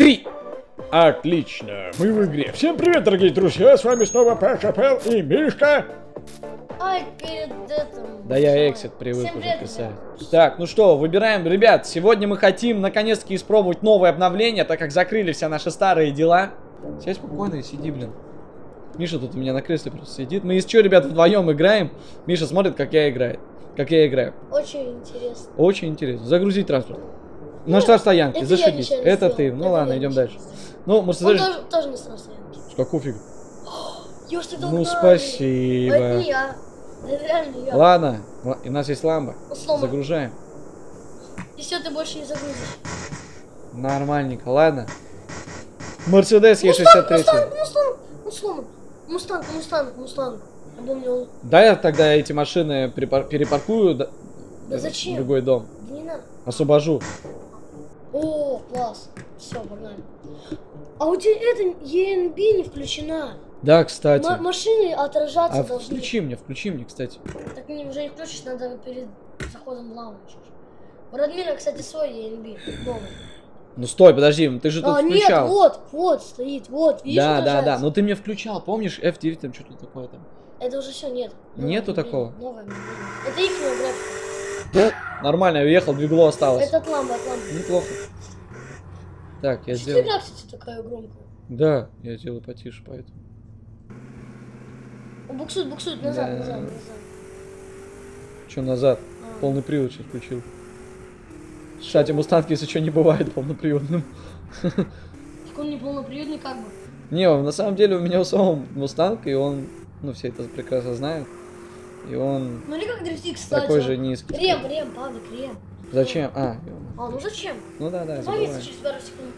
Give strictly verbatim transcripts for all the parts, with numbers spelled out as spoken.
Три! Отлично, мы в игре. Всем привет, дорогие друзья, с вами снова Пашапел и Мишка. Ай, перед этим... Да я эксит привык уже писать. Так, ну что, выбираем, ребят, сегодня мы хотим наконец-таки испробовать новое обновление, так как закрыли все наши старые дела. Сядь спокойно и сиди, блин. Миша тут у меня на кресле просто сидит. Мы из чего, ребят, вдвоем играем. Миша смотрит, как я играю. Как я играю. Очень интересно. Очень интересно. Загрузить транспорт. На штрафстоянке, зашибись. Это ты. Ну ладно, идем дальше. Ну, может, Он тоже, тоже на штрафстоянке. С какого фига? Ёж, ты Ну, спасибо. Это не я. Это реально я. Ладно, у нас есть ламба. Сломан. Загружаем. И все, ты больше не загрузишь. Нормальненько, ладно. Мерседес Е шестьдесят три. Мустанг, Мустанг, он сломан. Мустанг, Мустанг, Мустанг. Я помню. Да, я тогда эти машины перепаркую да, да зачем? в другой дом. Да не надо. Освобожу. О, класс. Все, погнали. А у тебя это Е Эн Би не включена. Да, кстати. М машины отражаться а должны. Включи мне, включи мне, кстати. Так мне уже не включишь, надо перед заходом в лаву. У Радмира, кстати, свой Е Эн Би новый. Ну стой, подожди, ты же тут а, включал. Нет, вот, вот стоит, вот, видишь, да, отражается. да, да, но ты мне включал, помнишь, эф девять там что-то такое там. Это уже все, нет. Новое Нету обновление, такого? Новое обновление. Это их графика. Нормально, я уехал, двигло осталось. Это от ламбы, от ламбы. Неплохо. Так, я что сделал. Игра, кстати, такая громкая. Да, я делаю потише, поэтому. Буксует, буксует, назад, да. назад, назад. Че назад? А. Полный привод сейчас включил. Кстати, мустанг, если что, не бывает полноприводным. Так он не полноприводный, как бы. Не, на самом деле у меня у самого мустанг, и он, ну все это прекрасно знают. И он Смотри, как дрифтит, кстати. Такой же низкий. Крем, крем, Павлик, крем. Зачем? А, а ну зачем? Ну да, да. Повесить через пару секунд.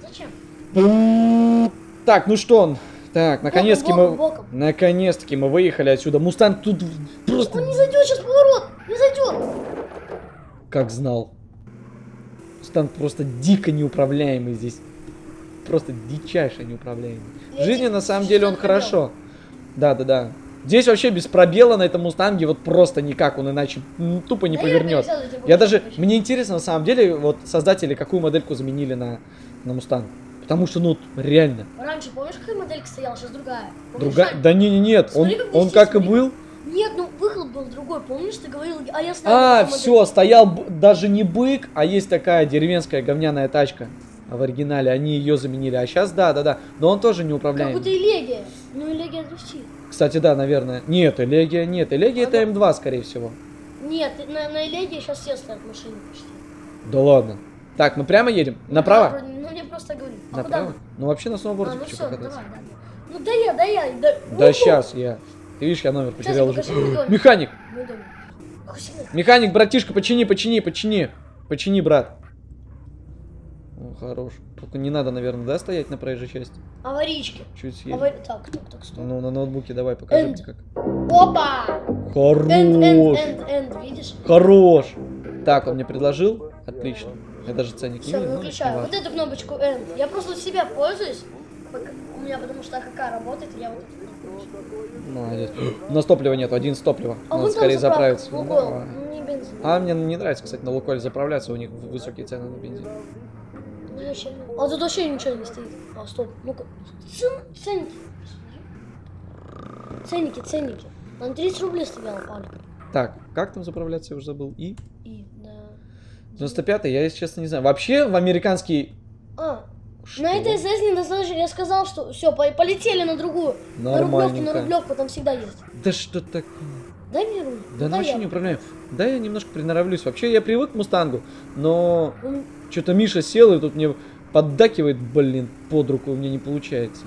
Зачем? Так, ну что он? Так, наконец-таки мы... боком. Наконец-таки мы выехали отсюда. Мустанг тут просто... Он не зайдет, сейчас поворот! Не зайдет! Как знал. Мустанг просто дико неуправляемый здесь. Просто дичайше неуправляемый. В жизни, на самом деле, он хорошо. Да, да, да. Здесь вообще без пробела на этом мустанге вот просто никак, он иначе ну, тупо не да повернет. Я, я даже, мне интересно на самом деле, вот создатели какую модельку заменили на, на мустанг. Потому что, ну, реально. Раньше, помнишь, какая моделька стояла, сейчас другая? Помнишь, другая? Да не, не, нет, смотри, он, как, он как и был. Нет, ну выхлоп был другой, помнишь, ты говорил, а я знаю. А, все, стоял даже не бык, а есть такая деревенская говняная тачка. А в оригинале они ее заменили. А сейчас, да, да, да. Но он тоже не управляемый. Как будто Элегия. Ну, Элегия дрифтит. Кстати, да, наверное. Нет, Элегия нет. Элегия а это эм два, скорее всего. Нет, на, на Элегии сейчас все стоят машины почти. Да ладно. Так, мы прямо едем? Направо? Да, ну, мне просто говорю. А Направо? куда? Ну, вообще на сноуборде а, ну хочу все, покататься. давай, давай. Ну, да я, да я. Да, да сейчас я. Ты видишь, я номер потерял уже. Механик! Механик, братишка, почини, почини, почини. Почини, брат. О, хорош. Только не надо, наверное, да, стоять на проезжей части? Аварийки. Чуть съесть. Авари... Так, так, так, стоп. Ну, на ноутбуке давай, покажи мне как. Опа! Хорош! Энд, энд, энд, энд, видишь? Хорош! Так, он мне предложил. Отлично. Я даже ценник Все, не видел. выключаю. Вот эту кнопочку End. Я просто себя пользуюсь. У меня потому что АХК работает, я вот эту молодец. У нас топлива нет, один с топлива. А надо скорее заправиться. Лукойл, ну, не бензин. А мне не нравится, кстати, на Лукойле заправляться, у них высокие цены на бензин. А тут вообще ничего не стоит. А, стоп. Ну-ка. Ценники. Ценники, ценники. На тридцать рублей стояло, Павлик. Так, как там заправляться, я уже забыл. И? И, да. девяносто пятый, я, если честно, не знаю. Вообще, в американский... А, что? На этой ЗС недостаточно. Я сказал, что все, полетели на другую. На Рублевку, на Рублевку там всегда есть. Да что так... Дай мне руль. Да ну вообще не управляю. Да, я немножко приноровлюсь. Вообще, я привык к Мустангу, но... Он... Что-то Миша сел и тут мне поддакивает, блин, под руку, у меня не получается.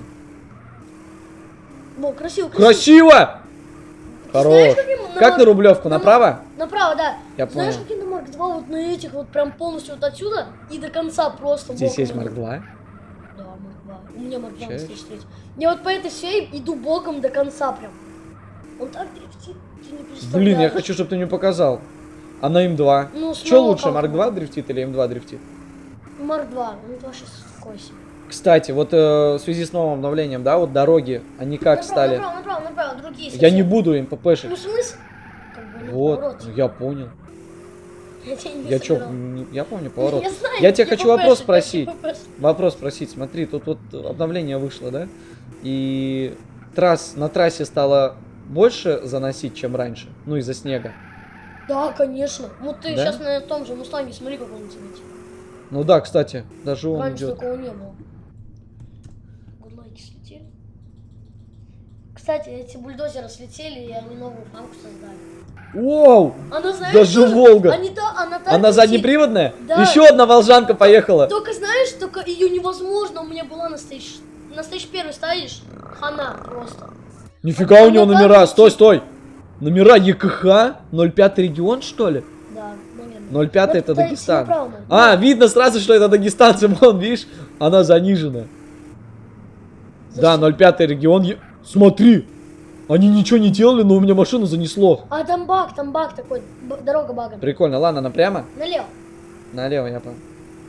О, красиво, красиво. Красиво! Хорош. Знаешь, на как на Рублевку? На... Направо? Направо, да. Я Знаешь, понял. какие на Марк два вот на этих вот прям полностью вот отсюда и до конца просто. Здесь есть Марк два? Да, Марк два. У меня Марк два на встрече третий. Я вот по этой всей иду боком до конца прям. Он так дрифтит, ты не представляешь. Блин, я хочу, чтобы ты мне показал. А на эм два? Ну, что лучше, Марк два дрифтит или эм два дрифтит? Марк два, эм два сейчас такой себе. Кстати, вот э, в связи с новым обновлением, да, вот дороги, они как направо, стали? Направо, направо, направо, другие совсем. Я не буду им ппшить. Ну, в смысле? Как бы, вот, ну, я понял. Я тебя не Я чё, собирал. не- я помню поворот. Я знаю, Я тебя хочу вопрос попешек, спросить. я попешек. Вопрос спросить. Смотри, тут вот обновление вышло, да? И трасс, на трассе стало больше заносить, чем раньше. Ну, из-за снега. Да, конечно. Вот ты Да? сейчас на том же Мустанге смотри, как он тянет. Ну да, кстати, даже он Раньше идет. такого не было. Гудлайки слетели. Кстати, эти бульдозеры слетели, и они новую фанку создали. Воу! Она, знаешь, Даже тоже- Волга. Они та- она так Она летит. заднеприводная? Да. Еще одна волжанка поехала. Только знаешь, только ее невозможно. У меня была на стейдж. На стейдж первый стоишь, хана просто. Нифига у Она него так номера. летит. Стой, стой. Номера ЕКХ ноль пять регион, что ли? Да, наверное. ноль пять Вот это дайте Дагестан. направо, наверное. А, видно сразу, что это дагестанцы. Вон, видишь, она занижена. Да, ноль пять регион. Е- Смотри. Они ничего не делали, но у меня машину занесло. А там баг, там баг такой, б- дорога багом. Прикольно. Ладно, напрямо? Налево. Налево, я понял.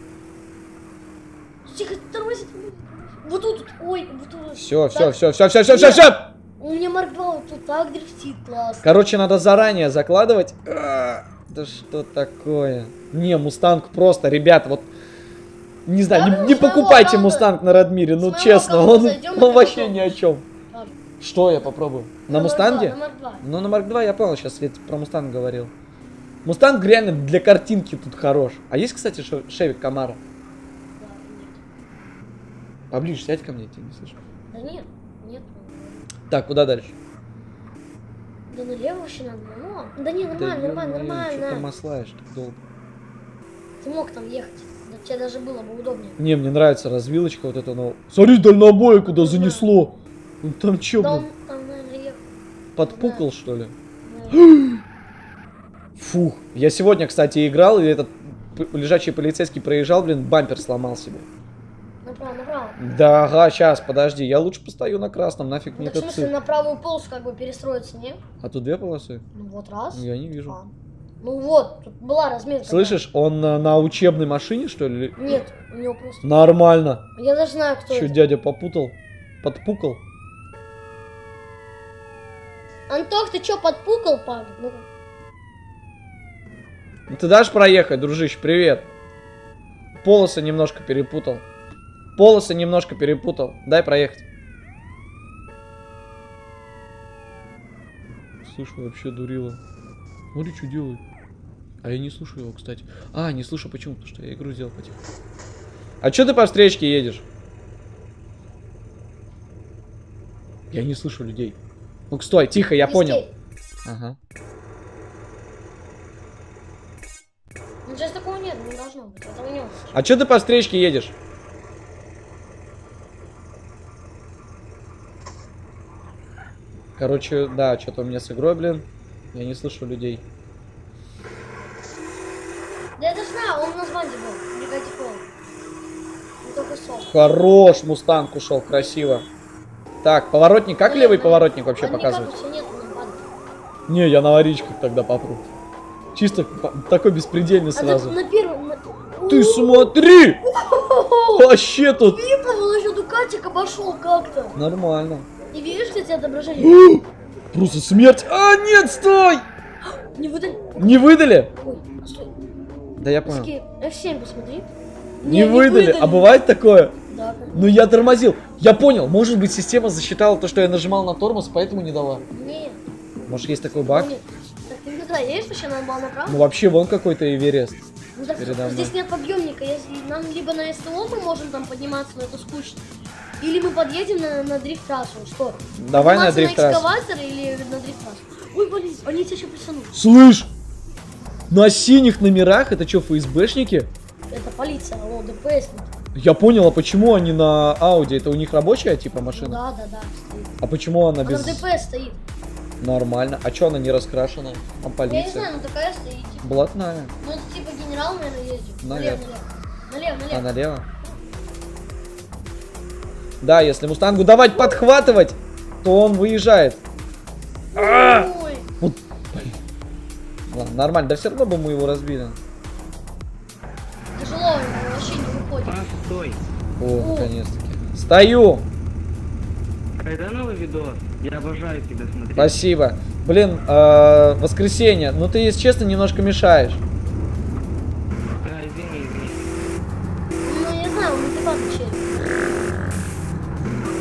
Тихо, тормозит. Вот тут, ой, вот тут. Все, все, Так, все, все, все, все, все, все. У меня Марк два вот тут так дрифтит, классно. Короче, надо заранее закладывать. А, Да что такое? Не, Мустанг просто, ребята, вот не знаю, Да не, ну, не с моего покупайте аккаунта- Мустанг на Радмире, ну с моего честно, аккаунта он, зайдем, он и вообще потом. ни о чем. Ладно. Что я попробую? На Марк Мустанге? два, на Марк два. Ну, на Марк два я понял, сейчас Свет про Мустанг говорил. Мустанг реально для картинки тут хорош. А есть, кстати, шо- Шевик Камара? Да, нет. Поближе сядь ко мне, я тебя не слышу. Да нет, нет. Так, куда дальше? Да налево вообще надо. Ну, да не, нормально, нормально, Что ты нормально. маслаешь так долго? Ты мог там ехать. Да тебе даже было бы удобнее. Не, мне нравится развилочка вот эта. Но... Смотри, дальнобой куда занесло. Ну там чё, Да блин, он там, наверное, ехал. подпукал, что ли? наверное. Фух. Я сегодня, кстати, играл, и этот п- лежачий полицейский проезжал, блин, бампер сломал себе. Направо, направо. Да, ага, сейчас, подожди, я лучше постою на красном, нафиг Ну, мне так в этот смысле цирк. на правую полосу как бы перестроиться, не? А тут две полосы? Ну вот раз. Я не вижу. А. Ну вот, тут была разметка. Слышишь, он на, на учебной машине, что ли? Нет, у него просто. Нормально. Я даже знаю, кто Че, это. дядя попутал? Подпукал? Антох, ты чё, подпукал, пан? Ну, Ну, ты дашь проехать, дружище, привет. Полосы немножко перепутал. Полосы немножко перепутал. Дай проехать. Слушай, вообще дурила. Смотри, что делает. А я не слушаю его, кстати. А, не слушаю, почему? Потому что я игру сделал потихо. А что ты по встречке едешь? Я не слышу людей. Ну, стой, тихо, я не понял. стей. Ага. Ну сейчас такого нет, не должно быть. Этого не будет. А что ты по встречке едешь? Короче, да, что-то у меня с игрой, блин. Я не слышу людей. Да я даже знаю, он на званде был. Негатив. Он только сок. Хорош, Мустанг ушел, красиво. Так, поворотник, как левый поворотник вообще показывает? Нет, он падает. Не, я на аварийках тогда попру. Чисто по- такой беспредельный А сразу. так на первом... на- Ты О, смотри! Вообще тут Видно, он еще Дукатик обошел как-то. нормально. И видишь, кстати, отображение? Просто смерть. А, нет, стой! Не выдали. Не выдали? Ой, стой. Да я понял. Эф семь посмотри. Не, выдали. А бывает такое? Да. Ну я тормозил. Я понял, может быть система засчитала то, что я нажимал на тормоз, поэтому не дала. Нет. Может есть такой баг? Нет. Так ты никогда едешь вообще на бал направо? Ну вообще вон какой-то Эверест. Ну так передо мной. здесь нет подъемника. Если нам либо на СТО мы можем там подниматься, но это скучно. Или мы подъедем на, на дрифт-трассу. Что? Давай на Подниматься дрифт-трассу. на экскаватор или на дрифт-трассу? Ой, блин, они тебя еще присанут. Слышь, на синих номерах это что, ФСБшники? Это полиция, о, ДПСники. Я понял, а почему они на Ауди? Это у них рабочая типа Ну машина? да, да, да, стоит. А почему она Она без... в ДПС стоит. Нормально. А что она не раскрашена? Там Я не полиция. знаю, но такая стоит. Типа. Блатная. Ну это типа генерал, наверное, ездит. Налево. Налево, налево. Налево, А налево. налево? Да, если Мустангу давать подхватывать, то он выезжает. А! Ой. Вот. Ладно, нормально. Да все равно бы мы его разбили. Тяжело, ему вообще не выходит. А, стой. О, О. наконец-таки. Стою. Это новый видос. Я обожаю тебя смотреть. Спасибо. Блин, э, воскресенье. Ну ты, если честно, немножко мешаешь.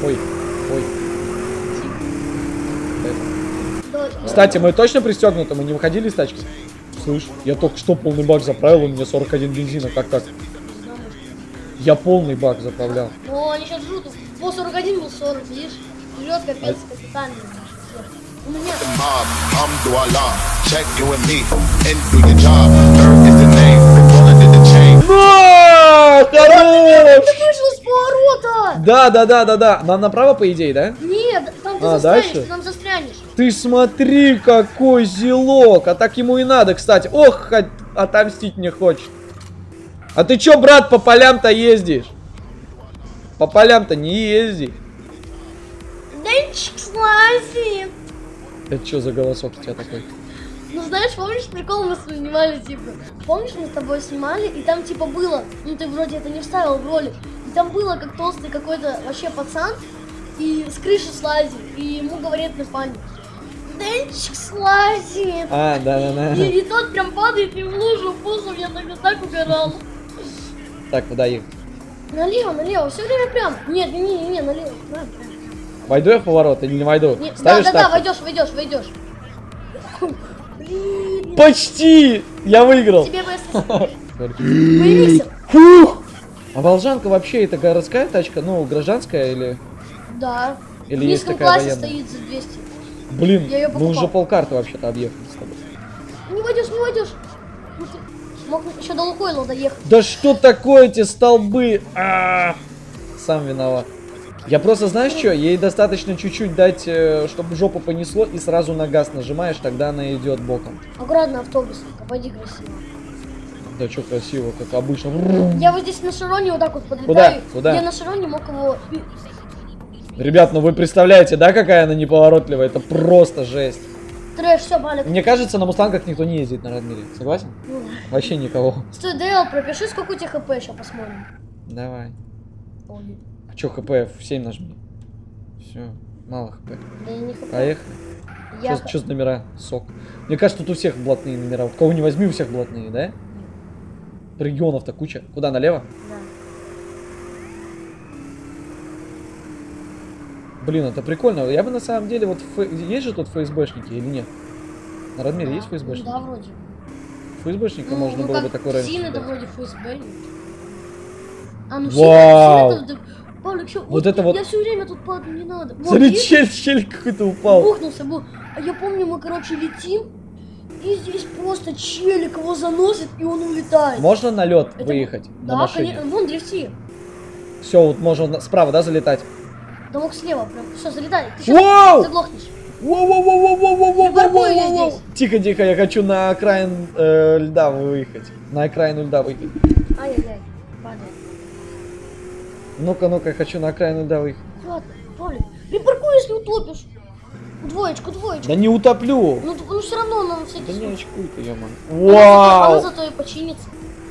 Ой, ой. Да, Кстати, мы точно пристегнуты, мы не выходили из тачки? Слышь, я только что полный бак заправил, у меня сорок один бензина, как так? Я полный бак заправлял. Ну, они сейчас жрут. Был сорок один, был сорок, видишь? Жрет капец капитально. У меня... На, хорош! Ты вышел с поворота! Да, да, да, да, да. Нам направо, по идее, да? Нет, там ты А, застрянешь, дальше? ты там застрянешь. Ты смотри, какой зелок. А так ему и надо, кстати. Ох, от- отомстить не хочет. А ты чё, брат, по полям-то ездишь? По полям-то не езди. Денчик слази. Это что за голосок у тебя такой? Ну знаешь, помнишь, прикол мы снимали, типа, помнишь, мы с тобой снимали, и там типа было, ну ты вроде это не вставил в ролик, и там было, как толстый какой-то вообще пацан, и с крыши слазит, и ему говорит на память: Денчик слазит. А, да, да, да. И, и тот прям падает и в лужу пузом, я так, так угорал. Так, куда ехать? Налево, налево, все время прям. Нет, не, не, не, налево. Прям, прям. Войду я в поворот или не войду? Не, да, Ставишь да, да, ставку? войдешь, войдешь, войдешь. Блин, Почти! Я выиграл. тебе бы появился. Фух! А Волжанка вообще это городская тачка? Ну, гражданская или... Да. Или в есть низком такая классе военная? стоит за двести. Блин, Я её мы покупал. уже полкарты вообще-то объехали с тобой. Не войдешь, не войдешь. Ну, ты мог еще до Лукойла доехать. Да что такое эти столбы? А, сам виноват. Я просто, знаешь что, ей достаточно чуть-чуть дать, э, чтобы жопу понесло, и сразу на газ нажимаешь, тогда она идет боком. Аккуратно автобус, пойди красиво. Да что красиво, как обычно. Я вот здесь на шароне вот так вот подлетаю. Куда? Куда? Я на шароне мог его... Ребят, ну вы представляете, да, какая она неповоротливая? Это просто жесть. Трэш, все, Балик. Мне кажется, на мустангах никто не ездит на Радмире. Согласен? Ну, Вообще никого. стой, Дейл, пропиши, сколько у тебя хп, сейчас посмотрим. Давай. Ой, А чё, хп эф семь нажми. Все, мало хп. да я не хп. Поехали. Я... Что за номера? Сок. Мне кажется, тут у всех блатные номера. Вот кого не возьми, у всех блатные, да? Регионов-то куча. Куда, налево? Да. Блин, это прикольно. Я бы на самом деле, вот ф... есть же тут ФСБшники или нет? На Радмире Да. есть ФСБшники? Да, вроде. ФСБшника Ну, можно ну, было как бы такой раньше. Син это дать. вроде ФСБ. А, ну Вау! Син это... Павлик, чё? Вот это вот- Я все время тут падаю, не надо. Вот, Смотри, видишь? чель, чель какой-то упал. Бухнулся, был. А я помню, мы, короче, летим, и здесь просто челик его заносит, и он улетает. Можно на лед Это- выехать на Да, машине? конечно. Вон, дрифти. Все, вот можно на- справа, да, залетать? Да мог слева, прям. Все, залетай. Ты сейчас Вау! заглохнешь. Воу-воу-воу-воу-воу-воу-воу-воу-воу-воу! Припаркую я здесь. Тихо, тихо, я хочу на окраин э, льда выехать. На окраину льда выехать. Ай-яй-яй, падает. Ну-ка, ну-ка, я хочу на окраину льда выехать. Ладно, Павлик, припаркуй, если утопишь. Двоечку, двоечку. Да не утоплю. Ну, ну все равно нам всякий Да не случай. очкуй ты, ё-моё. Она зато- Она Вау! зато и починится.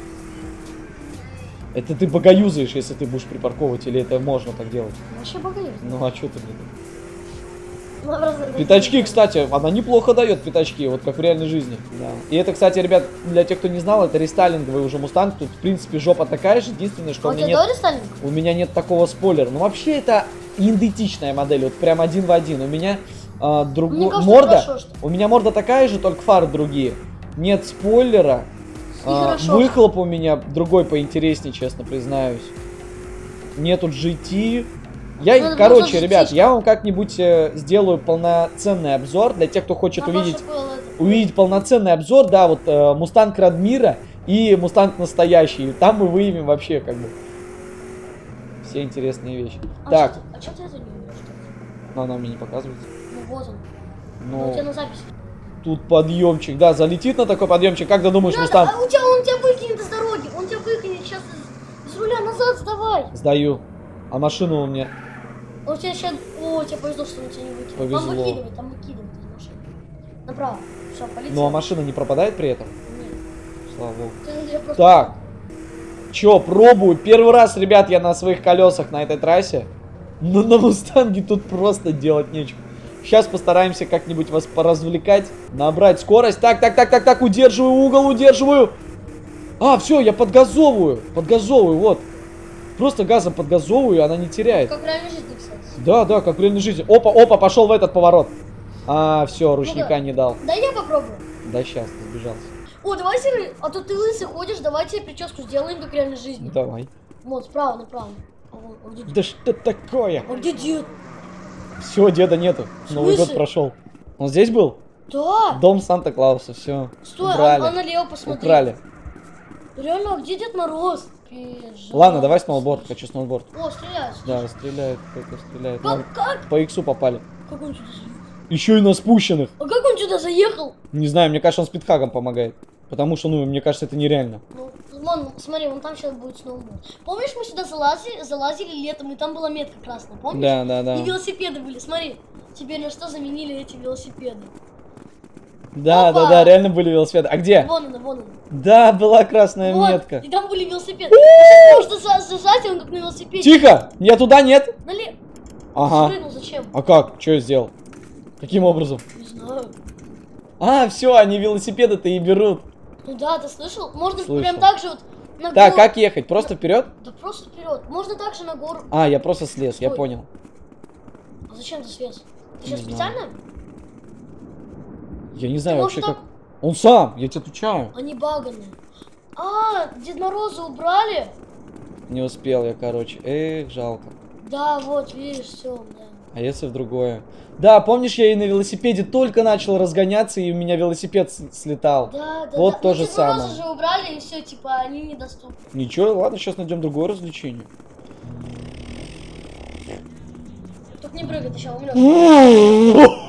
Это ты богоюзаешь, если ты будешь припарковывать, или это можно так делать? Вообще богатый. Ну а что ты, блин? Ну, просто- Пятачки, кстати, она неплохо дает пятачки, вот как в реальной жизни. Да. И это, кстати, ребят, для тех, кто не знал, это рестайлинговый уже мустанг. Тут, в принципе, жопа такая же. Единственное, что А у у меня тебя нет, до рестайлинга? у меня нет такого спойлера. Но вообще это идентичная модель, вот прям один в один. У меня а, друг... Мне кажется, морда, хорошо, что- у меня морда такая же, только фары другие. Нет спойлера. И А, хорошо. выхлоп у меня другой поинтереснее, честно признаюсь. Нету джи ти. Я, Надо короче, было ребят, джи ти. я вам как-нибудь э, сделаю полноценный обзор для тех, кто хочет А увидеть, больше было это. увидеть полноценный обзор, да, вот э, Мустанг Радмира и Мустанг настоящий. И там мы выявим вообще как бы все интересные вещи. А Так, чё ты- А что ты это не умеешь? но она мне не показывается. Ну вот он. Ну, Ну, у тебя на записи. тут подъемчик, да, залетит на такой подъемчик. Как ты думаешь, Надо, Мустанг? а у тебя, он тебя выкинет из дороги. Он тебя выкинет сейчас из, из руля назад, сдавай. Сдаю. А машину у меня... А у тебя сейчас... О, тебе повезло, что он тебя не выкинет. Повезло. Там выкидывает, там выкидывает из машины. Направо. Все, полетел. Ну а машина не пропадает при этом? Нет. Слава богу. Ты- я просто- Так. Чё, пробую. Первый раз, ребят, я на своих колесах на этой трассе. Но на Мустанге тут просто делать нечего. Сейчас постараемся как-нибудь вас поразвлекать. Набрать скорость. Так, так, так, так, так. Удерживаю угол, удерживаю. А, все, я подгазовываю. Подгазовываю, вот. Просто газом подгазовываю, и она не теряет. Как в реальной жизни, кстати. Да, да, как в реальной жизни. Опа, опа, пошел в этот поворот. А, все, ручника Ну-ка. не дал. Да я попробую. Да сейчас, ты сбежался. О, давай, Серый, а то ты лысый ходишь, давай тебе прическу сделаем, как в реальной жизни. Давай. Вот, справа направо. А, вон, а где, Да что такое? а где дед? Все, деда нету. Новый год смысле? прошел. Он здесь был? Да. Дом Санта-Клауса, все. Стой, Убрали. а, а налево посмотри. Украли. Реально, а где Дед Мороз? Пижама. Ладно, давай сноуборд, хочу сноуборд. О, стреляют. Да, стреляют, только стреляют. Как, Нам как? по иксу попали. Как он сюда заехал? Еще и на спущенных. А как он сюда заехал? Не знаю, мне кажется, он спидхагом помогает. Потому что, ну, мне кажется, это нереально. Ну, вон, смотри, вон там сейчас будет сноуборд. Помнишь, мы сюда залазили, залазили летом, и там была метка красная, помнишь? Да, да, да. И велосипеды были, смотри. Теперь на что заменили эти велосипеды? Да, Опа! да, да, реально были велосипеды. А где? Вон она, вон она. Да, была красная Вот, метка. и там были велосипеды. Ты сейчас можешь зажать, и он как на велосипеде. Тихо! Я туда нет? Нале... Ага. Спрыгнул, зачем? А как? Что я сделал? Каким образом? Не знаю. А, все, они велосипеды-то и берут. Ну да, ты слышал? Можно Слышал. прям так же вот на Так, гору. как ехать? Просто вперед? Да просто вперед. Можно так же на гору. А, я просто слез, я Стой. понял. А зачем ты слез? Ты Не сейчас знаю. специально? Я не знаю Ты вообще можешь как. Он сам, я тебе отвечаю. Они баганы. А, Дед Мороза убрали? Не успел я, короче. Эх, жалко. Да, вот, видишь, все, да. А если в другое? Да, помнишь, я и на велосипеде только начал разгоняться, и у меня велосипед с- слетал. Да, да, Вот да. то Ну, же Дед Мороза самое. же убрали, и все, типа, они недоступны. Ничего, ладно, сейчас найдем другое развлечение. Только не прыгай, ты сейчас умрешь.